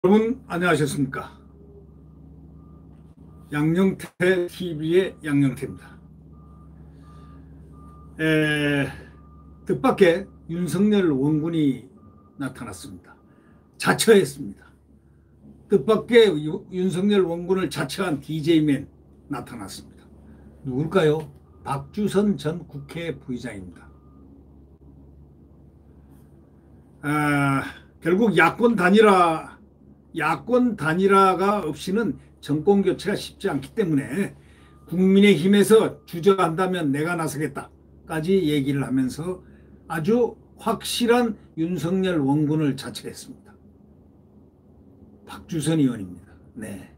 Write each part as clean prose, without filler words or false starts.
여러분 안녕하셨습니까? 양영태 TV의 양영태입니다. 뜻밖의 윤석열 원군이 나타났습니다. 자처했습니다. 뜻밖의 윤석열 원군을 자처한 DJ맨 나타났습니다. 누굴까요? 박주선 전 국회 부의장입니다. 아, 결국 야권 단일화가 없이는 정권 교체가 쉽지 않기 때문에 국민의힘에서 주저한다면 내가 나서겠다까지 얘기를 하면서 아주 확실한 윤석열 원군을 자처했습니다. 박주선 의원입니다. 네.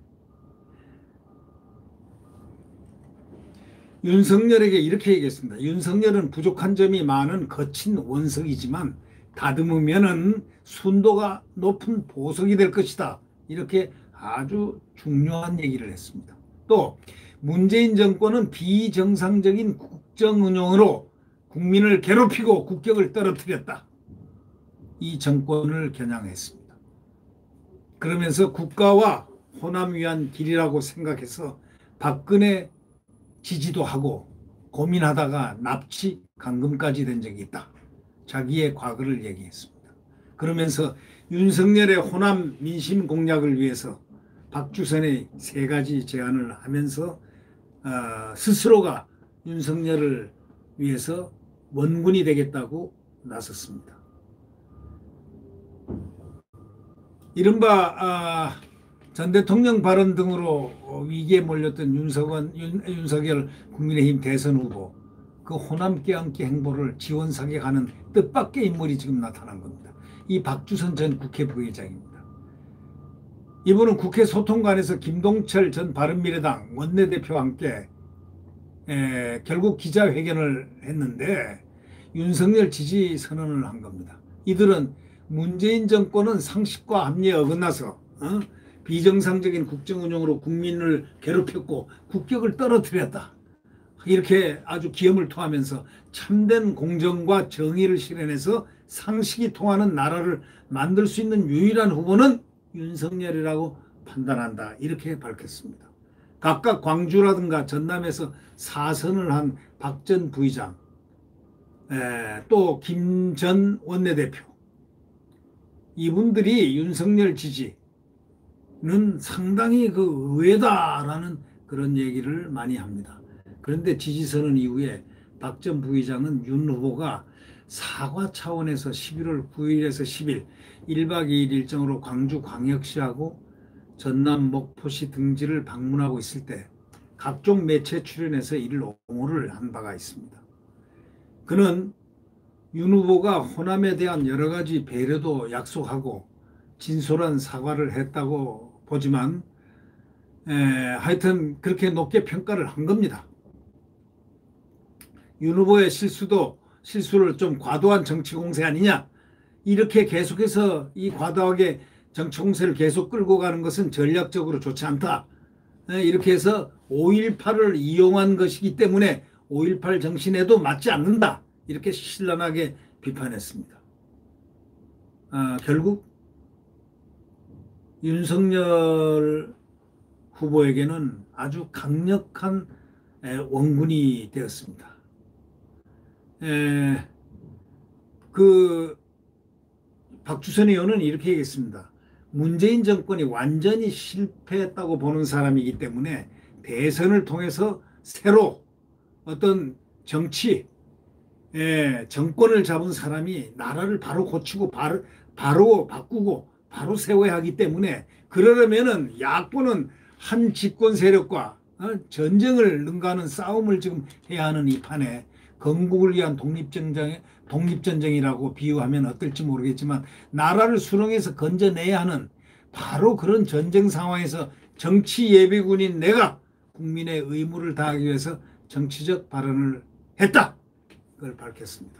윤석열에게 이렇게 얘기했습니다. 윤석열은 부족한 점이 많은 거친 원석이지만 다듬으면은 순도가 높은 보석이 될 것이다. 이렇게 아주 중요한 얘기를 했습니다. 또 문재인 정권은 비정상적인 국정 운영으로 국민을 괴롭히고 국격을 떨어뜨렸다. 이 정권을 겨냥했습니다. 그러면서 국가와 호남 위한 길이라고 생각해서 박근혜 지지도 하고 고민하다가 납치 감금까지 된 적이 있다. 자기의 과거를 얘기했습니다. 그러면서 윤석열의 호남 민심 공략을 위해서 박주선의 세 가지 제안을 하면서 스스로가 윤석열을 위해서 원군이 되겠다고 나섰습니다. 이른바 전 대통령 발언 등으로 위기에 몰렸던 윤석열 국민의힘 대선 후보, 그 호남 껴안기 행보를 지원 사격하는 뜻밖의 인물이 지금 나타난 겁니다. 이 박주선 전 국회 부의장입니다. 이분은 국회 소통관에서 김동철 전 바른미래당 원내대표와 함께 결국 기자회견을 했는데 윤석열 지지 선언을 한 겁니다. 이들은 문재인 정권은 상식과 합리에 어긋나서 비정상적인 국정 운영으로 국민을 괴롭혔고 국격을 떨어뜨렸다. 이렇게 아주 기염을 토하면서 참된 공정과 정의를 실현해서 상식이 통하는 나라를 만들 수 있는 유일한 후보는 윤석열이라고 판단한다. 이렇게 밝혔습니다. 각각 광주라든가 전남에서 사선을 한 박 전 부의장, 또 김 전 원내대표, 이분들이 윤석열 지지는 상당히 의외다라는 그런 얘기를 많이 합니다. 그런데 지지선언 이후에 박 전 부의장은 윤 후보가 사과 차원에서 11월 9일에서 10일 1박 2일 일정으로 광주광역시하고 전남 목포시 등지를 방문하고 있을 때 각종 매체 출연해서 이를 옹호를 한 바가 있습니다. 그는 윤 후보가 호남에 대한 여러 가지 배려도 약속하고 진솔한 사과를 했다고 보지만 하여튼 그렇게 높게 평가를 한 겁니다. 윤 후보의 실수를 좀 과도한 정치 공세 아니냐, 이렇게 계속해서 이 과도하게 정치 공세를 계속 끌고 가는 것은 전략적으로 좋지 않다. 이렇게 해서 5.18을 이용한 것이기 때문에 5.18 정신에도 맞지 않는다. 이렇게 신랄하게 비판했습니다. 결국 윤석열 후보에게는 아주 강력한 원군이 되었습니다. 박주선 의원은 이렇게 얘기했습니다. 문재인 정권이 완전히 실패했다고 보는 사람이기 때문에 대선을 통해서 새로 어떤 정권을 잡은 사람이 나라를 바로 고치고 바로 바꾸고 바로 세워야 하기 때문에, 그러려면은 야권은 한 집권 세력과 전쟁을 능가하는 싸움을 지금 해야 하는 이 판에 건국을 위한 독립전쟁이라고 비유하면 어떨지 모르겠지만 나라를 수렁에서 건져내야 하는 바로 그런 전쟁 상황에서 정치 예비군인 내가 국민의 의무를 다하기 위해서 정치적 발언을 했다. 그걸 밝혔습니다.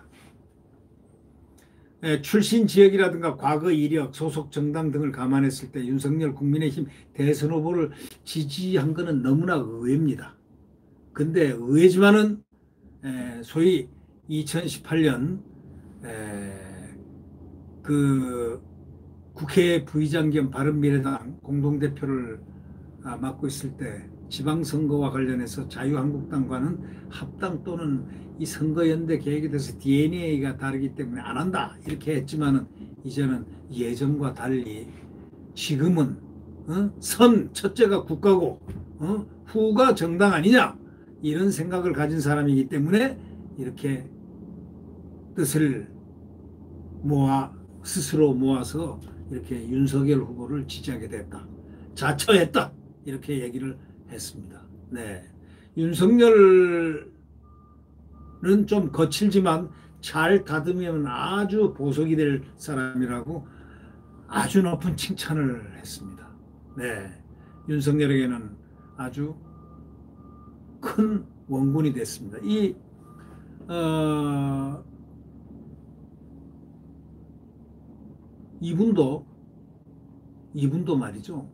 출신 지역이라든가 과거 이력, 소속 정당 등을 감안했을 때 윤석열 국민의힘 대선 후보를 지지한 것은 너무나 의외입니다. 근데 의외지만은 소위 2018년 국회 부의장 겸 바른미래당 공동대표를 맡고 있을 때 지방선거와 관련해서 자유한국당과는 합당 또는 이 선거연대 계획에 대해서 DNA가 다르기 때문에 안 한다 이렇게 했지만은 이제는 예전과 달리 지금은 첫째가 국가고 후가 정당 아니냐 이런 생각을 가진 사람이기 때문에 이렇게 뜻을 스스로 모아서 이렇게 윤석열 후보를 지지하게 됐다. 자처했다. 이렇게 얘기를 했습니다. 네. 윤석열은 좀 거칠지만 잘 다듬으면 아주 보석이 될 사람이라고 아주 높은 칭찬을 했습니다. 네. 윤석열에게는 아주 큰 원군이 됐습니다. 이분도 말이죠.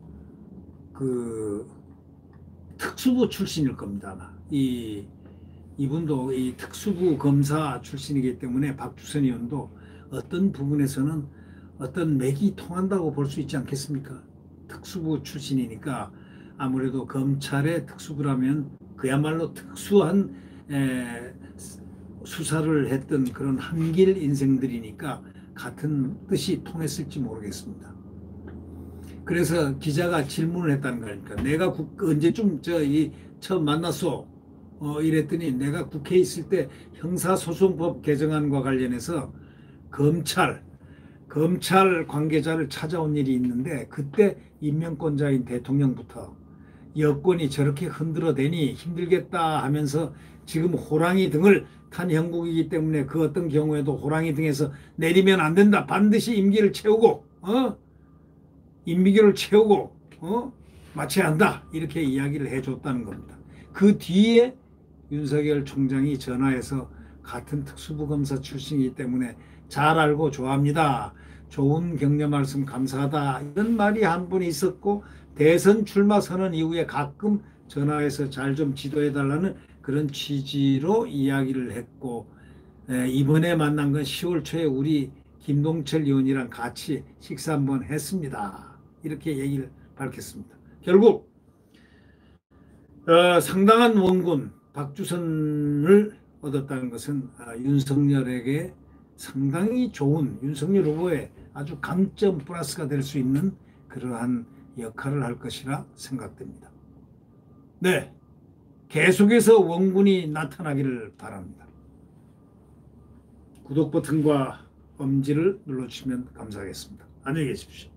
그 특수부 출신일 겁니다. 아마. 이분도 이 특수부 검사 출신이기 때문에 박주선 의원도 어떤 부분에서는 어떤 맥이 통한다고 볼 수 있지 않겠습니까? 특수부 출신이니까 아무래도 검찰의 특수부라면 그야말로 특수한 수사를 했던 그런 한길 인생들이니까 같은 뜻이 통했을지 모르겠습니다. 그래서 기자가 질문을 했다는 거니까 내가 언제쯤 처음 만났어? 이랬더니 내가 국회에 있을 때 형사소송법 개정안과 관련해서 검찰 관계자를 찾아온 일이 있는데 그때 임명권자인 대통령부터 여권이 저렇게 흔들어대니 힘들겠다 하면서 지금 호랑이 등을 탄 형국이기 때문에 그 어떤 경우에도 호랑이 등에서 내리면 안 된다. 반드시 임기를 채우고 임기를 채우고 마쳐야 한다. 이렇게 이야기를 해줬다는 겁니다. 그 뒤에 윤석열 총장이 전화해서 같은 특수부 검사 출신이기 때문에 잘 알고 좋아합니다. 좋은 격려 말씀 감사하다. 이런 말이 한 분 있었고 대선 출마 선언 이후에 가끔 전화해서 잘 좀 지도해달라는 그런 취지로 이야기를 했고 이번에 만난 건 10월 초에 우리 김동철 의원이랑 같이 식사 한번 했습니다. 이렇게 얘기를 밝혔습니다. 결국 상당한 원군 박주선을 얻었다는 것은 윤석열에게 상당히 좋은 윤석열 후보의 아주 강점 플러스가 될 수 있는 그러한 역할을 할 것이라 생각됩니다. 네, 계속해서 원군이 나타나기를 바랍니다. 구독 버튼과 엄지를 눌러주시면 감사하겠습니다. 안녕히 계십시오.